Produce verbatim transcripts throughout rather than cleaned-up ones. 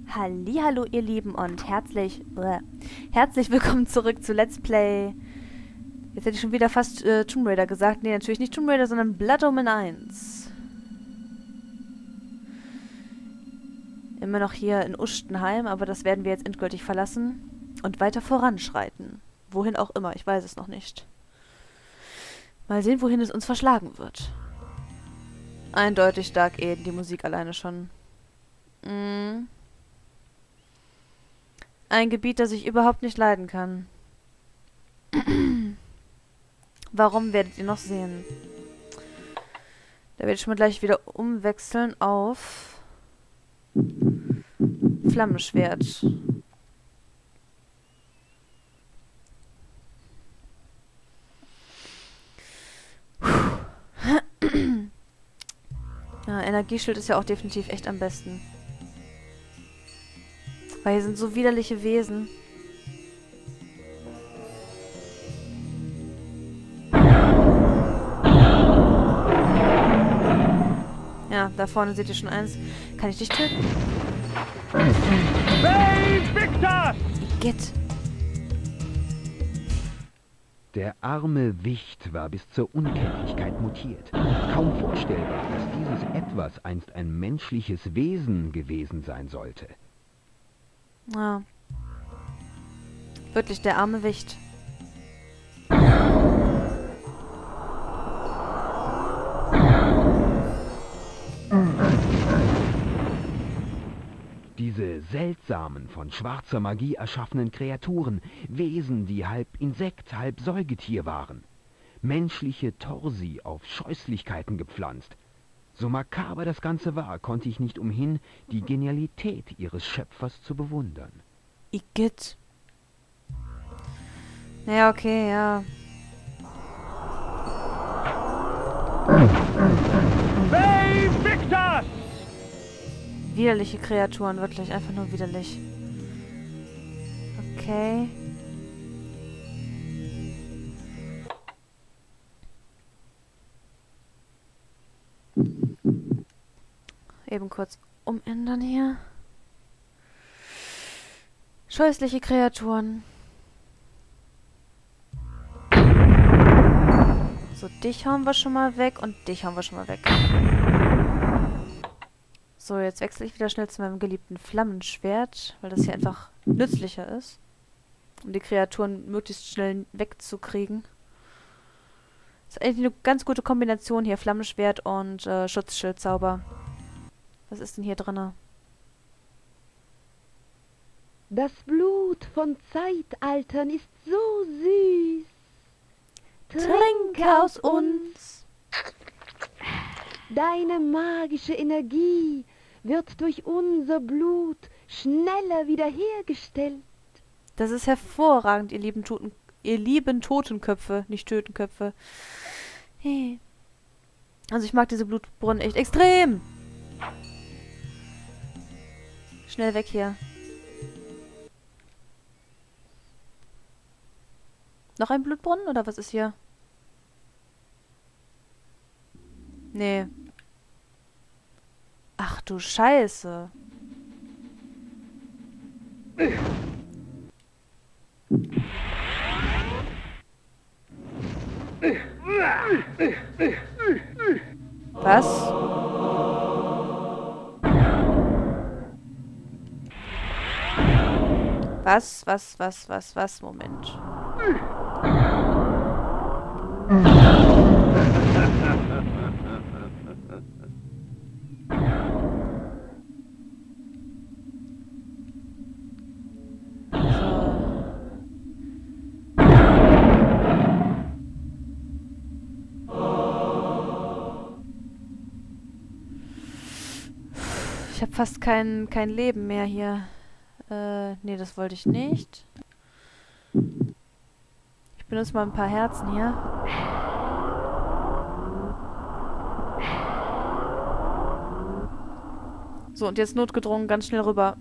Hallihallo ihr Lieben und herzlich, äh, herzlich willkommen zurück zu Let's Play. Jetzt hätte ich schon wieder fast äh, Tomb Raider gesagt. Nee, natürlich nicht Tomb Raider, sondern Blood Omen eins. Immer noch hier in Uschtenheim, aber das werden wir jetzt endgültig verlassen und weiter voranschreiten. Wohin auch immer, ich weiß es noch nicht. Mal sehen, wohin es uns verschlagen wird. Eindeutig Dark Eden, die Musik alleine schon. Mm. Ein Gebiet, das ich überhaupt nicht leiden kann. Warum, werdet ihr noch sehen. Da werde ich schon mal gleich wieder umwechseln auf Flammenschwert. Ja, Energieschild ist ja auch definitiv echt am besten. Weil hier sind so widerliche Wesen. Ja, da vorne seht ihr schon eins. Kann ich dich töten? Igitt. Der arme Wicht war bis zur Unkenntlichkeit mutiert. Kaum vorstellbar, dass dieses Etwas einst ein menschliches Wesen gewesen sein sollte. Ja. Wirklich der arme Wicht. Diese seltsamen, von schwarzer Magie erschaffenen Kreaturen, Wesen, die halb Insekt, halb Säugetier waren. Menschliche Torsi auf Scheußlichkeiten gepflanzt. So makaber das Ganze war, konnte ich nicht umhin, die Genialität ihres Schöpfers zu bewundern. Igitt. Ja, okay, ja. Hey, Victor! Widerliche Kreaturen, wirklich einfach nur widerlich. Okay. Eben kurz umändern hier. Scheußliche Kreaturen. So, dich hauen wir schon mal weg und dich hauen wir schon mal weg. So, jetzt wechsle ich wieder schnell zu meinem geliebten Flammenschwert, weil das hier einfach nützlicher ist, um die Kreaturen möglichst schnell wegzukriegen. Das ist eigentlich eine ganz gute Kombination hier, Flammenschwert und äh, Schutzschildzauber. Was ist denn hier drin? Das Blut von Zeitaltern ist so süß. Trinke aus uns! Deine magische Energie wird durch unser Blut schneller wiederhergestellt. Das ist hervorragend, ihr lieben, Toten, ihr lieben Totenköpfe, nicht Tötenköpfe. Hey. Also ich mag diese Blutbrunnen echt extrem. Schnell weg hier. Noch ein Blutbrunnen oder was ist hier? Nee. Ach du Scheiße. Was? Was, was, was, was, was? Moment. Ich habe fast kein, kein Leben mehr hier. Äh, nee, das wollte ich nicht. Ich benutze mal ein paar Herzen hier. So, und jetzt notgedrungen ganz schnell rüber.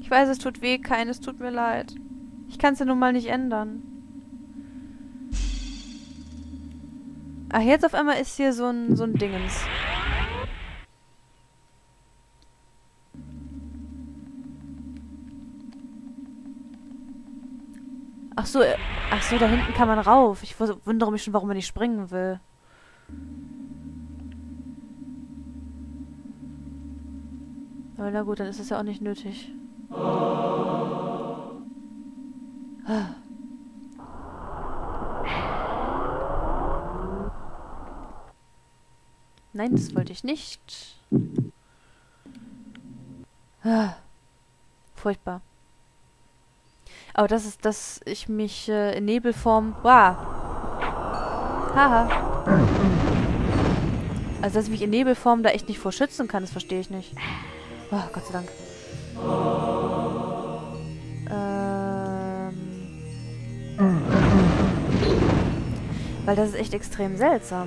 Ich weiß, es tut weh, keines tut mir leid. Ich kann es ja nun mal nicht ändern. Ach, jetzt auf einmal ist hier so ein, so ein Dingens. Ach so, äh, ach so, da hinten kann man rauf. Ich wus- wundere mich schon, warum man nicht springen will. Aber na gut, dann ist es ja auch nicht nötig. Ah. Nein, das wollte ich nicht. Ah. Furchtbar. Aber das ist, dass ich mich äh, in Nebelform... Wow. Haha. Also, dass ich mich in Nebelform da echt nicht vor schützen kann, das verstehe ich nicht. Oh, Gott sei Dank. Ähm... Weil das ist echt extrem seltsam.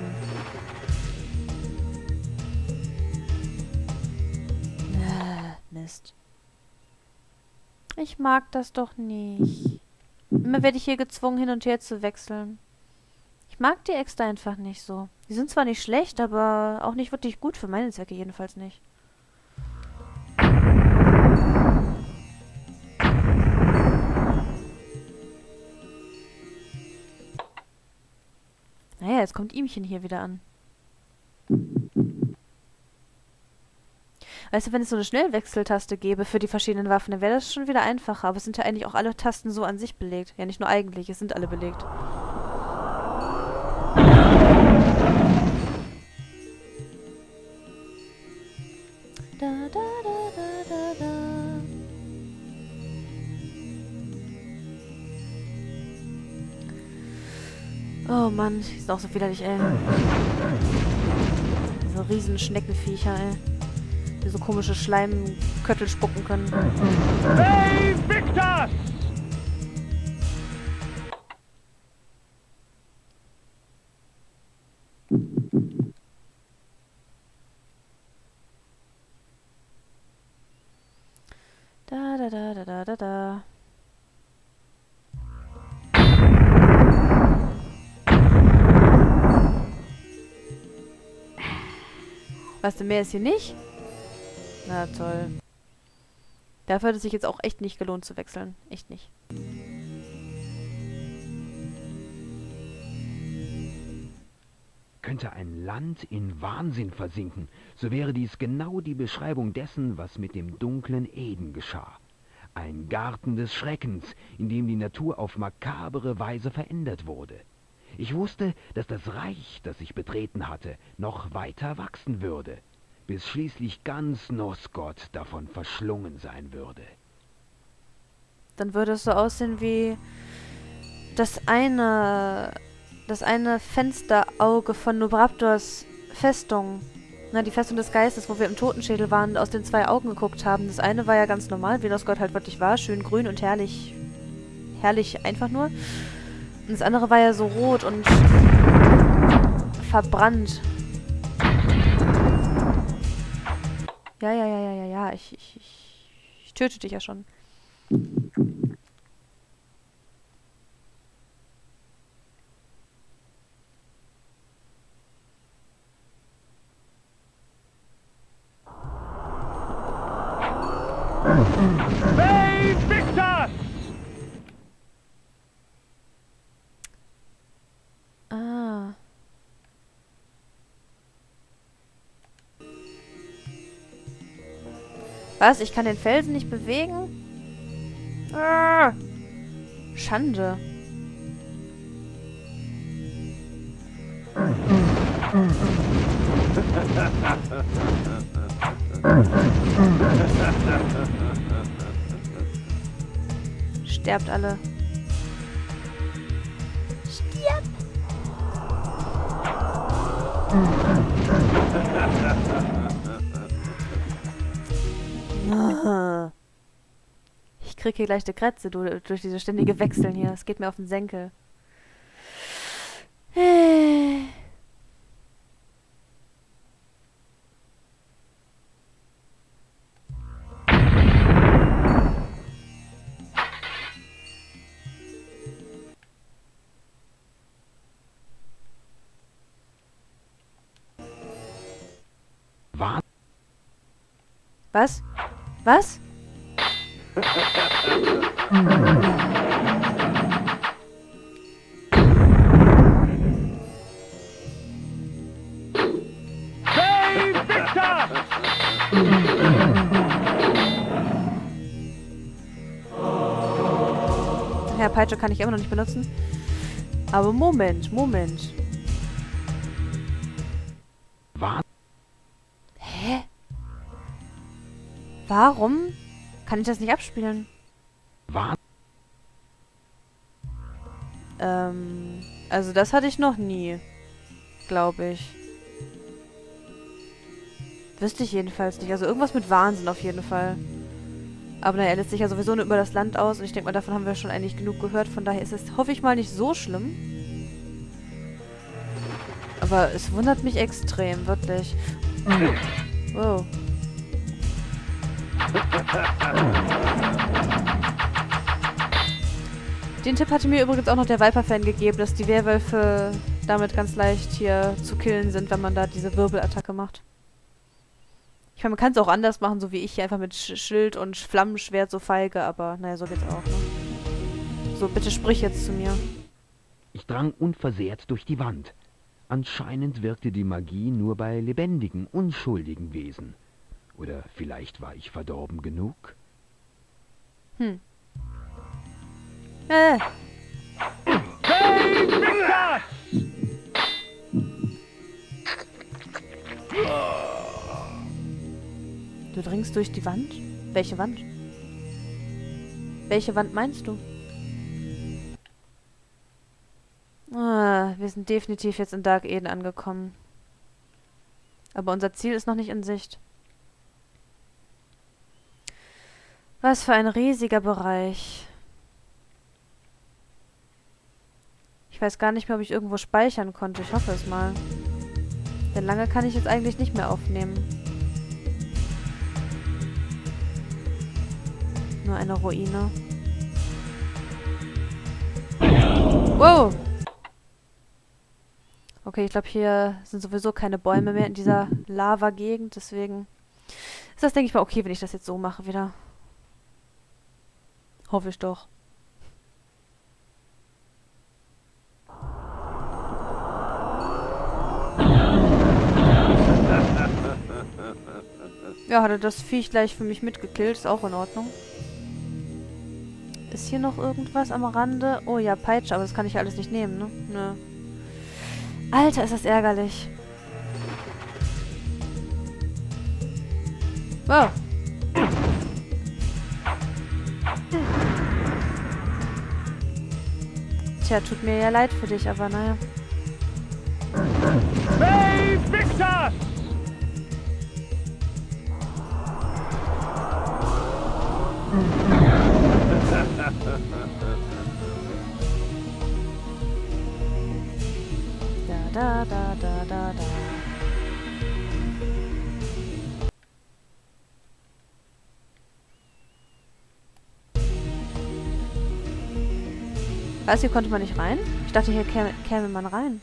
Ah, Mist. Ich mag das doch nicht. Immer werde ich hier gezwungen, hin und her zu wechseln. Ich mag die Äxte einfach nicht so. Die sind zwar nicht schlecht, aber auch nicht wirklich gut für meine Zwecke jedenfalls nicht. Naja, jetzt kommt Ihmchen hier wieder an. Weißt du, wenn es so eine Schnellwechseltaste gäbe für die verschiedenen Waffen, dann wäre das schon wieder einfacher. Aber es sind ja eigentlich auch alle Tasten so an sich belegt. Ja, nicht nur eigentlich, es sind alle belegt. Da, da, da, da, da, da. Oh Mann, die sind auch so widerlich, ey. Diese riesen Schneckenviecher, ey. Die so komische Schleimköttel spucken können. Hey, Victor! Da, da, da, da, da, da, da. Weißt du, mehr ist hier nicht? Na toll. Dafür hat es sich jetzt auch echt nicht gelohnt zu wechseln. Echt nicht. Könnte ein Land in Wahnsinn versinken, so wäre dies genau die Beschreibung dessen, was mit dem dunklen Eden geschah. Ein Garten des Schreckens, in dem die Natur auf makabere Weise verändert wurde. Ich wusste, dass das Reich, das ich betreten hatte, noch weiter wachsen würde, bis schließlich ganz Nosgod davon verschlungen sein würde. Dann würde es so aussehen wie das eine, das eine Fensterauge von Nobraptors Festung. Na, die Festung des Geistes, wo wir im Totenschädel waren und aus den zwei Augen geguckt haben. Das eine war ja ganz normal, wie Nosgod halt wirklich war, schön grün und herrlich, herrlich einfach nur. Und das andere war ja so rot und verbrannt. Ja, ja, ja, ja, ja, ja. Ich, ich, ich, ich töte dich ja schon. Hey, Victor! Ah. Was? Ich kann den Felsen nicht bewegen? Ah. Schande. Sterbt alle. Stirb! Ich krieg hier gleich eine Kratze du, durch diese ständige Wechseln hier. Es geht mir auf den Senkel. Was? Was? Save Victor! Ja, Peitsche kann ich immer noch nicht benutzen. Aber Moment, Moment. Was? Hä? Warum kann ich das nicht abspielen? Was? Ähm, also das hatte ich noch nie. Glaube ich. Wüsste ich jedenfalls nicht. Also irgendwas mit Wahnsinn auf jeden Fall. Aber naja, er lässt sich ja sowieso nur über das Land aus. Und ich denke mal, davon haben wir schon eigentlich genug gehört. Von daher ist es, hoffe ich mal, nicht so schlimm. Aber es wundert mich extrem, wirklich. Wow. Den Tipp hatte mir übrigens auch noch der Viper-Fan gegeben, dass die Werwölfe damit ganz leicht hier zu killen sind, wenn man da diese Wirbelattacke macht. Ich meine, man kann es auch anders machen, so wie ich hier einfach mit Sch Schild und Flammenschwert so feige, aber naja, so geht's auch, ne? So, bitte sprich jetzt zu mir. Ich drang unversehrt durch die Wand. Anscheinend wirkte die Magie nur bei lebendigen, unschuldigen Wesen. Oder vielleicht war ich verdorben genug? Hm. Äh. Save Victor! Du dringst durch die Wand? Welche Wand? Welche Wand meinst du? Ah, wir sind definitiv jetzt in Dark Eden angekommen. Aber unser Ziel ist noch nicht in Sicht. Was für ein riesiger Bereich. Ich weiß gar nicht mehr, ob ich irgendwo speichern konnte. Ich hoffe es mal. Denn lange kann ich jetzt eigentlich nicht mehr aufnehmen. Nur eine Ruine. Wow! Okay, ich glaube, hier sind sowieso keine Bäume mehr in dieser Lava-Gegend. Deswegen ist das, denke ich mal, okay, wenn ich das jetzt so mache wieder. Hoffe ich doch. Ja, hat er das Viech gleich für mich mitgekillt. Ist auch in Ordnung. Ist hier noch irgendwas am Rande? Oh ja, Peitsche, aber das kann ich ja alles nicht nehmen, ne? Nö. Alter, ist das ärgerlich. Wow. Tja, tut mir ja leid für dich, aber naja. Save Victor! Da, da, da, da, da, da. Was, hier konnte man nicht rein? Ich dachte, hier käme, käme man rein.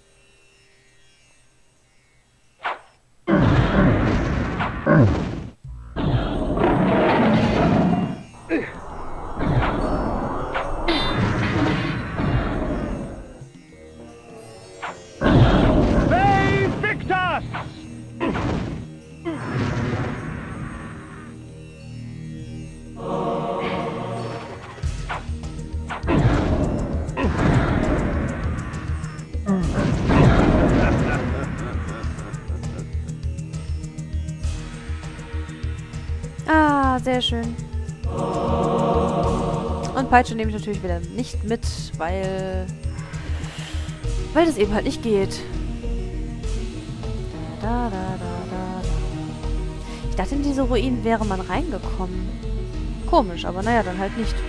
Save Victor! Ah, sehr schön. Und Peitsche nehme ich natürlich wieder nicht mit, weil... Weil das eben halt nicht geht. Da, da, da, da, da. Ich dachte, in diese Ruinen wäre man reingekommen. Komisch, aber naja, dann halt nicht.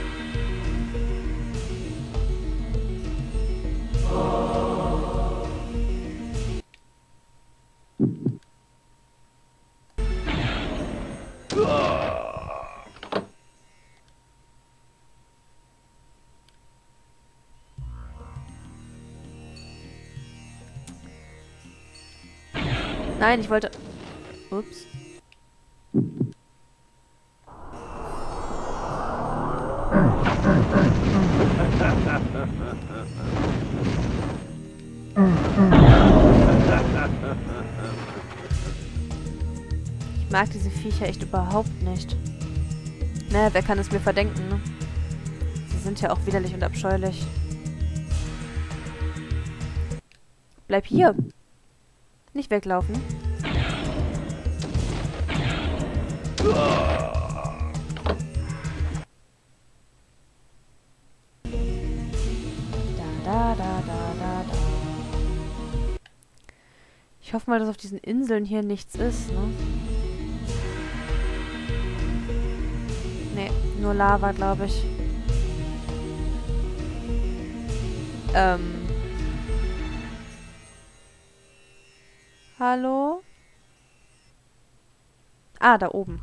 Nein, ich wollte... Ups. Ich mag diese Viecher echt überhaupt nicht. Naja, wer kann es mir verdenken, ne? Sie sind ja auch widerlich und abscheulich. Bleib hier. Nicht weglaufen. Da, da, da, da, da, da. Ich hoffe mal, dass auf diesen Inseln hier nichts ist, ne? Nee, nur Lava, glaube ich. Ähm. Hallo? Ah, da oben.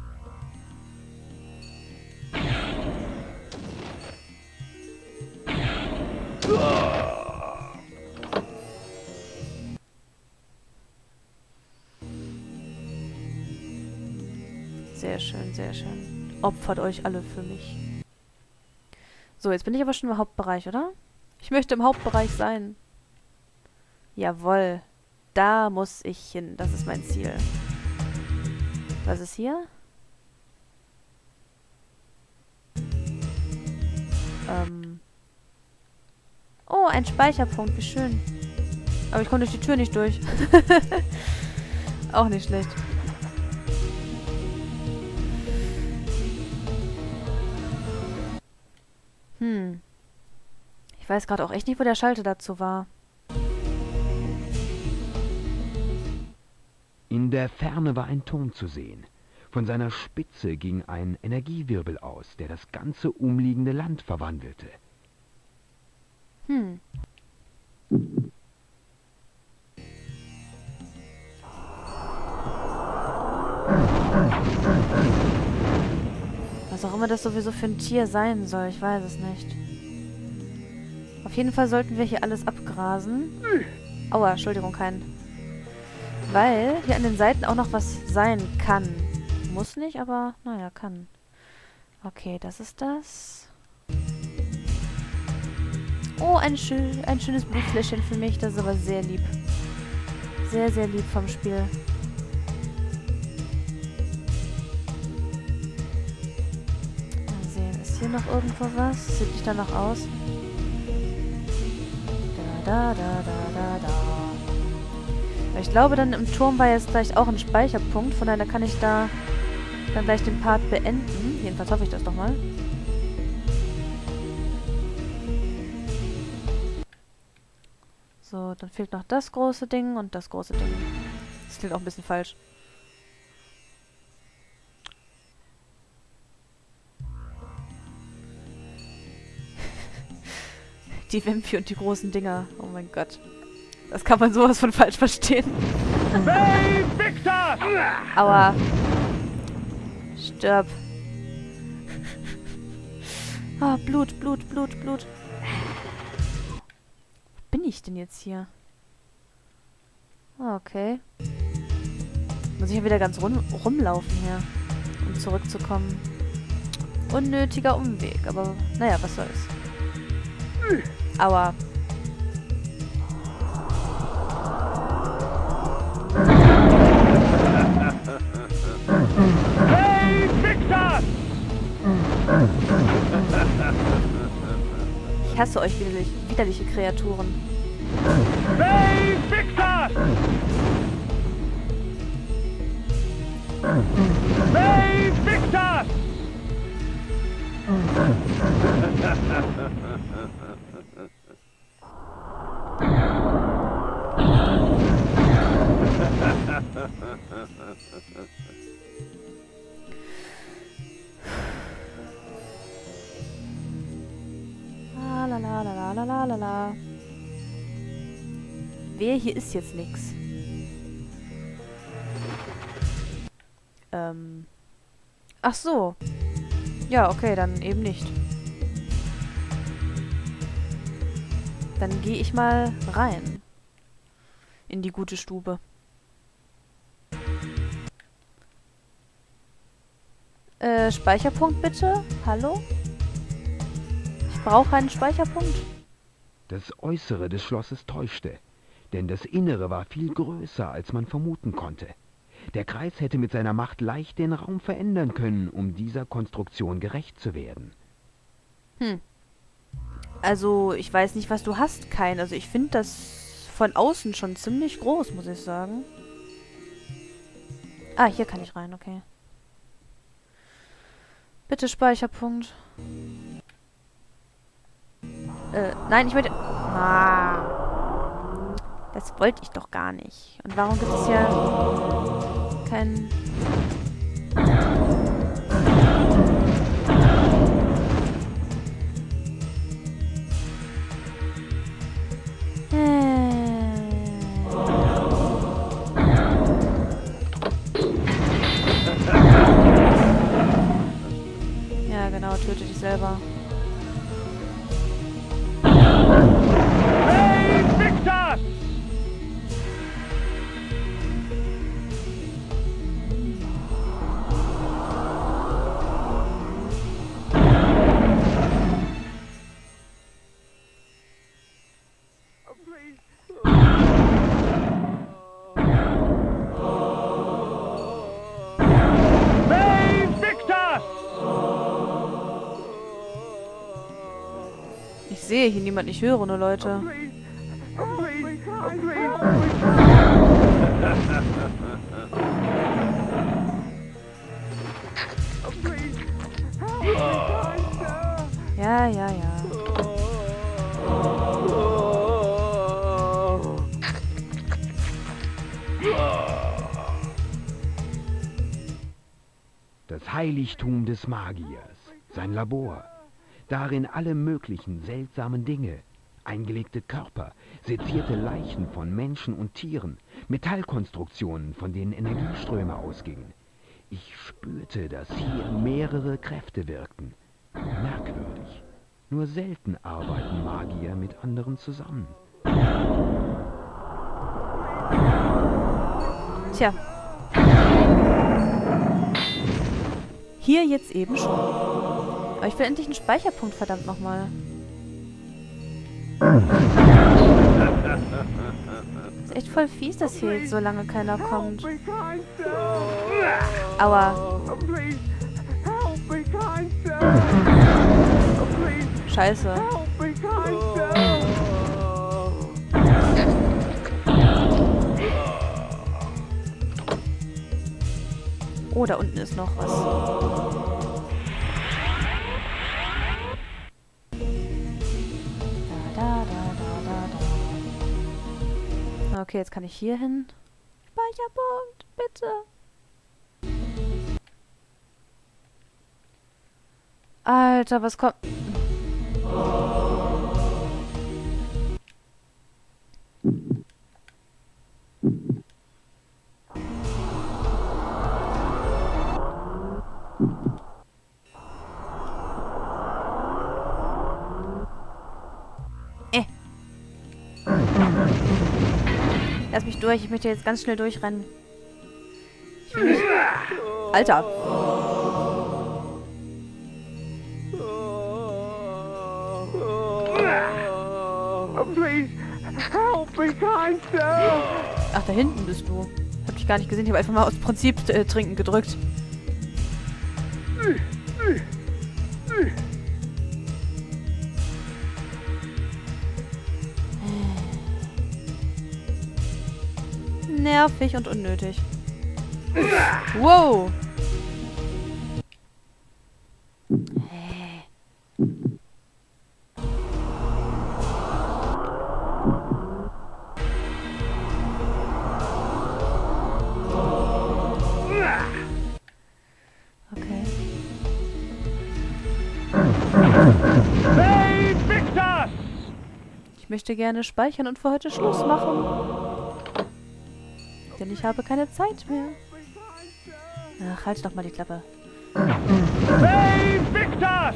Sehr schön, sehr schön. Opfert euch alle für mich. So, jetzt bin ich aber schon im Hauptbereich, oder? Ich möchte im Hauptbereich sein. Jawohl. Da muss ich hin. Das ist mein Ziel. Was ist hier? Ähm. Oh, ein Speicherpunkt. Wie schön. Aber ich konnte durch die Tür nicht durch. Auch nicht schlecht. Hm. Ich weiß gerade auch echt nicht, wo der Schalter dazu war. In der Ferne war ein Turm zu sehen. Von seiner Spitze ging ein Energiewirbel aus, der das ganze umliegende Land verwandelte. Hm. Was auch immer das sowieso für ein Tier sein soll, ich weiß es nicht. Auf jeden Fall sollten wir hier alles abgrasen. Aua, Entschuldigung, kein. Weil hier an den Seiten auch noch was sein kann. Muss nicht, aber naja, kann. Okay, das ist das. Oh, ein, schön, ein schönes Blutfläschchen für mich. Das ist aber sehr lieb. Sehr, sehr lieb vom Spiel. Mal sehen, ist hier noch irgendwo was? Sieht nicht danach aus. Da, da, da, da, da, da. Ich glaube, dann im Turm war jetzt gleich auch ein Speicherpunkt. Von daher kann ich da dann gleich den Part beenden. Jedenfalls hoffe ich das doch mal. So, dann fehlt noch das große Ding und das große Ding. Das klingt auch ein bisschen falsch. Die Wimpy und die großen Dinger. Oh mein Gott. Das kann man sowas von falsch verstehen. Save Victor! Aua. Stirb. Ah, Blut, Blut, Blut, Blut. Wo bin ich denn jetzt hier? Ah, okay. Muss ich ja wieder ganz rum, rumlaufen hier, um zurückzukommen. Unnötiger Umweg, aber naja, was soll's. Aua. Save Victor! Ich hasse euch widerlich, widerliche Kreaturen. Save Victor! Save Victor! La la la la la la la la. Wer hier ist jetzt nix? Ähm. Ach so. Ja, okay, dann eben nicht. Dann gehe ich mal rein. In die gute Stube. Äh, Speicherpunkt bitte? Hallo? Ich brauche einen Speicherpunkt. Das Äußere des Schlosses täuschte, denn das Innere war viel größer, als man vermuten konnte. Der Kreis hätte mit seiner Macht leicht den Raum verändern können, um dieser Konstruktion gerecht zu werden. Hm. Also, ich weiß nicht, was du hast, Kain. Also, ich finde das von außen schon ziemlich groß, muss ich sagen. Ah, hier kann ich rein, okay. Bitte Speicherpunkt. Äh, nein, ich möchte... Ah. Das wollte ich doch gar nicht. Und warum gibt es ja kein... Ja, genau, töte dich selber. Hey, Victor! Hey, Victor! Ich sehe hier niemand, ich höre nur Leute. Ja, ja, ja. Das Heiligtum des Magiers, sein Labor. Darin alle möglichen seltsamen Dinge. Eingelegte Körper, sezierte Leichen von Menschen und Tieren, Metallkonstruktionen, von denen Energieströme ausgingen. Ich spürte, dass hier mehrere Kräfte wirkten. Merkwürdig. Nur selten arbeiten Magier mit anderen zusammen. Tja. Hier jetzt eben schon. Aber ich will endlich einen Speicherpunkt, verdammt nochmal. Ist echt voll fies, dass hier jetzt so lange keiner kommt. Aua. Scheiße. Oh, da unten ist noch was. Okay, jetzt kann ich hier hin. Speicherpunkt, bitte. Alter, was kommt... Äh. Lass mich durch, ich möchte jetzt ganz schnell durchrennen. Ich will nicht... Alter! Please, help me, kind sir! Ach, da hinten bist du. Hab dich gar nicht gesehen, ich habe einfach mal aus Prinzip äh, trinken gedrückt. Nervig und unnötig. Wow! Hä? Okay. Hey, Victor! Ich möchte gerne speichern und für heute Schluss machen. Denn ich habe keine Zeit mehr. Ach, halt doch mal die Klappe. Hey, Victor!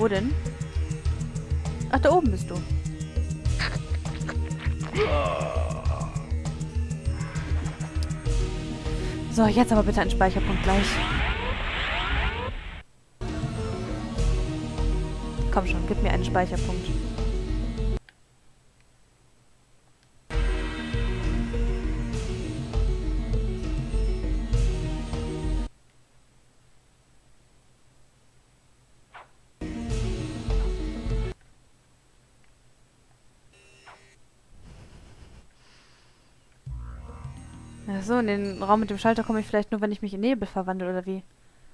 Wo denn? Ach, da oben bist du. So, jetzt aber bitte einen Speicherpunkt gleich. Komm schon, gib mir einen Speicherpunkt. Ach so, in den Raum mit dem Schalter komme ich vielleicht nur, wenn ich mich in Nebel verwandle, oder wie?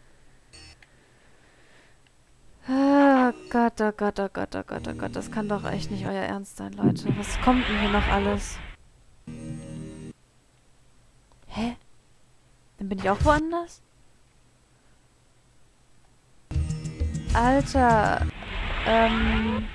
Oh Gott, oh Gott, oh Gott, oh Gott, oh Gott. Das kann doch echt nicht euer Ernst sein, Leute. Was kommt denn hier noch alles? Hä? Dann bin ich auch woanders? Alter. Ähm...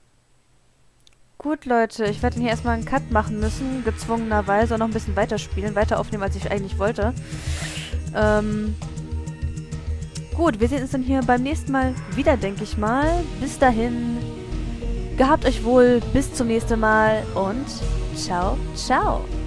Gut, Leute, ich werde hier erstmal einen Cut machen müssen, gezwungenerweise, und noch ein bisschen weiterspielen, weiter aufnehmen, als ich eigentlich wollte. Ähm, gut, wir sehen uns dann hier beim nächsten Mal wieder, denke ich mal. Bis dahin, gehabt euch wohl, bis zum nächsten Mal und ciao, ciao.